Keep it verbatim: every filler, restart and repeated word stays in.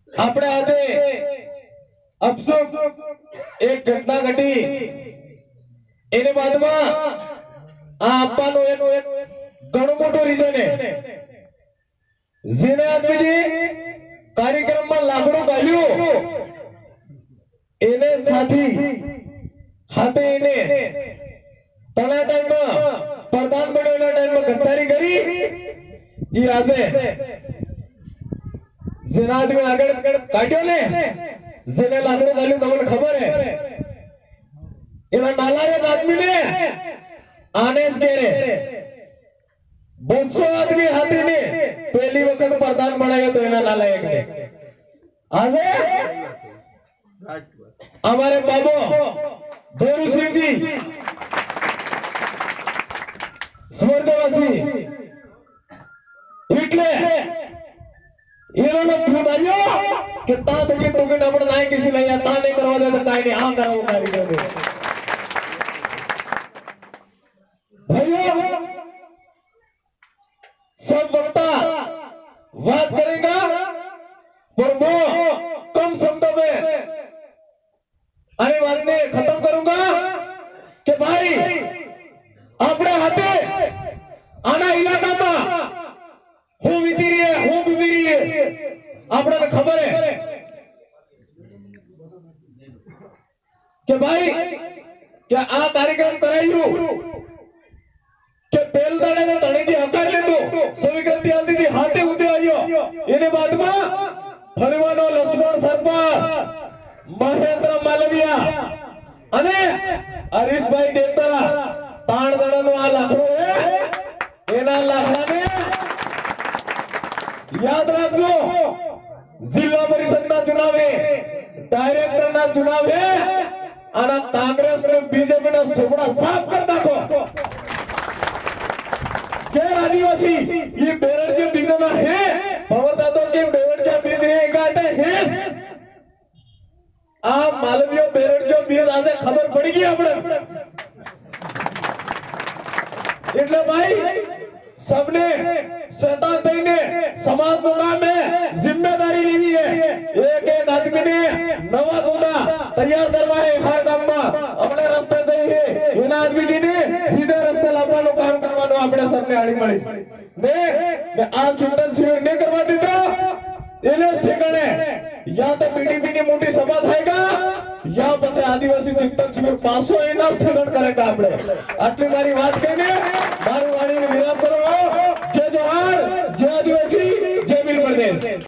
આપણે આજે અફસોસ એક ઘટના ઘટી એને બાદમાં આ આપવાનો એનો એક ઘણો મોટો રીઝન છે જેને આદમીજી કાર્યક્રમમાં લાગણું ગાલ્યું એને સાથી હાથે એને તણા ટાઈમમાં પ્રધાન બન્યો એના ટાઈમમાં ગદ્દારી કરી ઈ આજે જેના આદમી આગળ કાઢ્યો ને જેને લાગણું ગાલ્યું તમને ખબર હે એના નાલાયક આદમી ને આને જ ઘેરે બસો आदमी हाथी ने पहली वक्त प्रधान बनाया तो इना नालायक ने आज हमारे बाबू भोरू सिंह जी स्वर्गवासी इटले इन्होंने पूछायो कि ता तो कि तो कि नबड़ नाई किसी लया ता नहीं करवा दे तो काई नहीं हां कराओ कार्यक्रम में भाइयों सब वक्ता बात करेगा पर वो कम शब्दों में अरे बात ने खत्म करूंगा कि भाई अपने हाथे आना इलाका में हूं वितीरी है हूं गुजरी है अपने को खबर है कि भाई क्या आ कार्यक्रम करायु के पेल दाड़े ने तणे जी हकार ले दो स्वीकृति आलती थी हाथे उते आयो इने बाद में फरवानो लक्ष्मण सरपंच महेंद्र मालविया अने हरीश भाई देवतरा ताण दड़नो आ लाखड़ो है एना लाखड़ा ने याद रखजो जिला परिषद ना चुनाव है डायरेक्टर ना चुनाव है आना कांग्रेस ने बीजेपी ना सुबड़ा साफ कर दाखो क्या आदिवासी ये बेरड के बीज ना है पवर दादो के बेरड के बीज है कहते हैं आप मालवियो बेरड के बीज आते खबर पड़ी गई अपने इतने भाई सबने शैतान थे ने समाज को काम है जिम्मेदारी ली है एक एक आदमी ने नवा दूधा तैयार करवाए हर काम में अपने रास्ते दे है इन आदमी जी ने सीधे रास्ते लावવાનો काम करવાનો આપણે સૌને આડી મળી ને ને આ ચિંતન શિબિર ને કરવા દીધો એને ઠેકાણે या तो पीडीपी ની મોટી સભા થાયગા या પછી આદિવાસી ચિંતન શિબિર પાછો એના સ્થગન કરેગા આપણે આટલી મારી વાત કહીને મારી વાણીને વિરામ કરો જય જોહાર જય આદિવાસી જય વીર પ્રદેશ।